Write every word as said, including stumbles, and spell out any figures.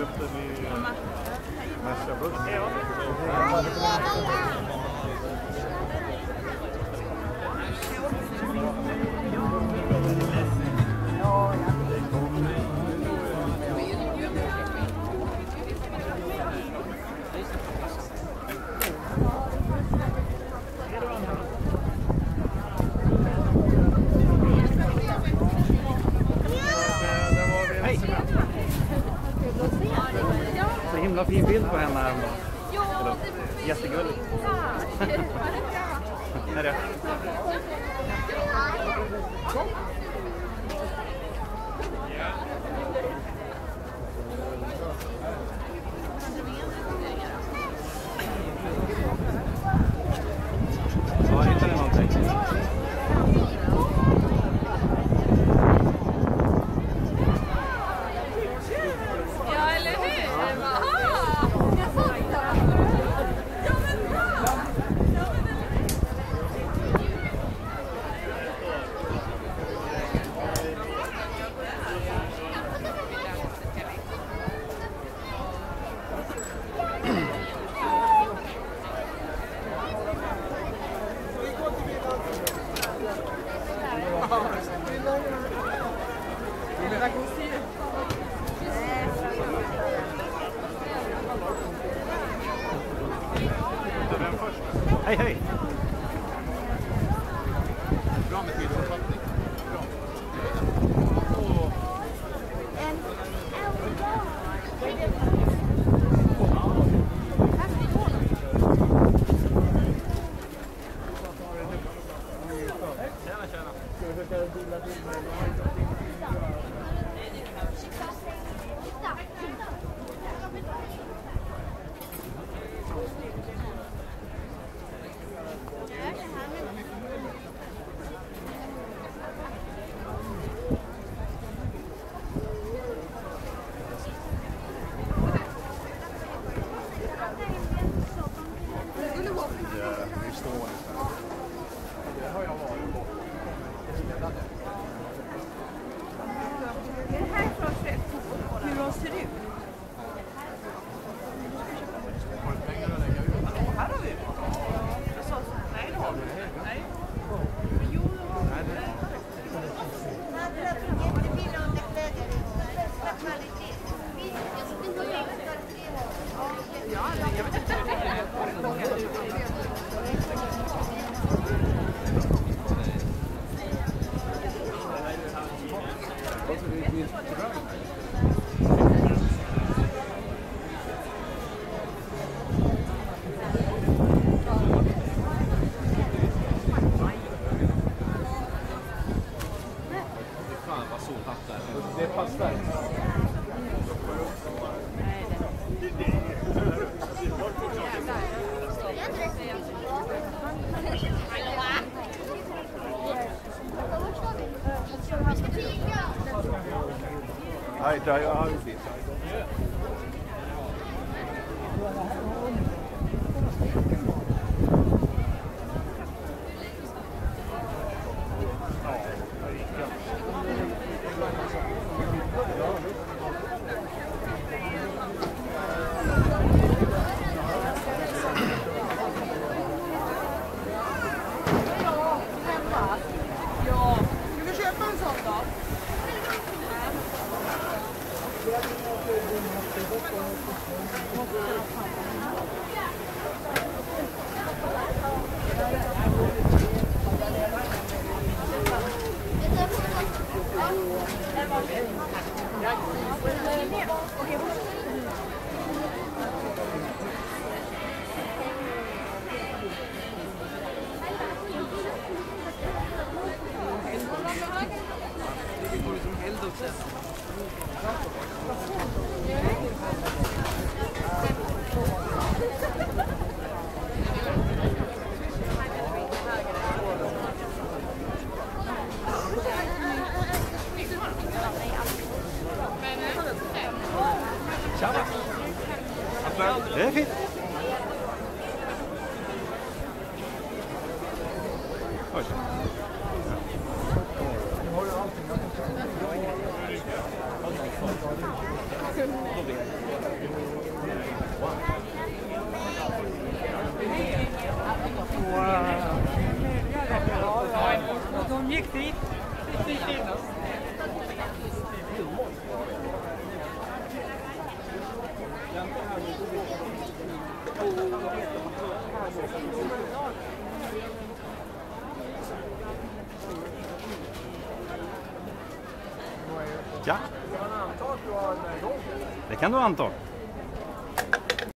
köpte ni Merca Buss? Ja. Så himla fin bild på henne här. Ja, jättegulligt. Är det? Ja, hittar ni någonting? Hej, hej! Bra med tid och uppfattning. Bra. Tjena, tjena. Ska vi försöka dela till mig? Hur de ser ut? Här har vi. Jag sa så. Nej, det har vi. Nej. Jo, det har vi. Ja, jag vet inte. Fan vad solhatt där. Det passar. Nej, det har vi inte. Ja, ska vi köpa en sån då? Det går liksom eld också. Tjena! Det är fint. Oj. Har du allting? gick dit. Gick dit. Ja. Det kan du anta.